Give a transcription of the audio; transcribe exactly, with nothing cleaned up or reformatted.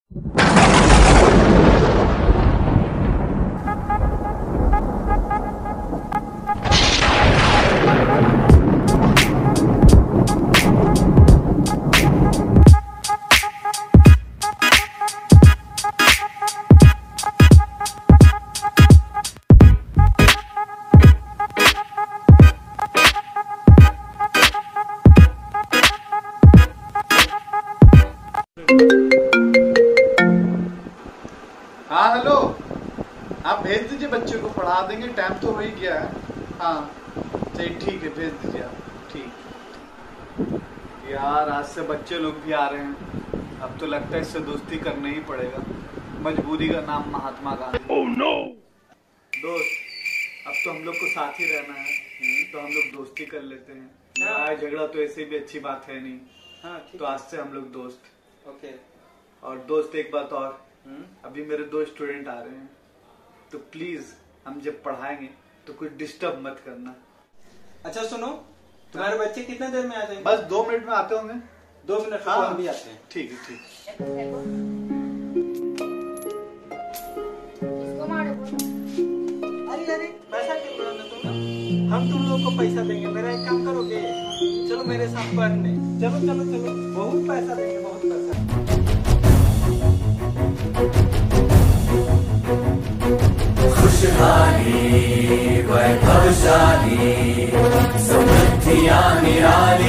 हाँ हेलो, आप भेज दीजिए, बच्चे को पढ़ा देंगे, टाइम तो हो ही गया है। हाँ चलिए ठीक है, भेज दीजिए आप। ठीक यार, आज से बच्चे लोग भी आ रहे हैं, अब तो लगता है इससे दोस्ती करना ही पड़ेगा। मजबूरी का नाम महात्मा गांधी। oh, no! दोस्त, अब तो हम लोग को साथ ही रहना है, तो हम लोग दोस्ती कर लेते हैं। लड़ाई झगड़ा तो ऐसे भी अच्छी बात है नहीं। हाँ, तो आज से हम लोग दोस्त। ओके। और दोस्त एक बात और, अभी मेरे दो स्टूडेंट आ रहे हैं, तो प्लीज हम जब पढ़ाएंगे तो कुछ डिस्टर्ब मत करना। अच्छा सुनो, तुम्हारे बच्चे कितने देर में आ जाएंगे? बस दो मिनट में आते होंगे। दो मिनट हाँ, हम भी आते हैं। ठीक है ठीक। अरे अरे पैसा क्यों बोला तुम? हम तुम लोगों को पैसा देंगे, मेरा एक काम करोगे? चलो मेरे साथ पढ़ने। चलो चलो चलो, बहुत पैसा देंगे, बहुत पैसा। खुशहाली वैभवशाली समृद्धियां निराली।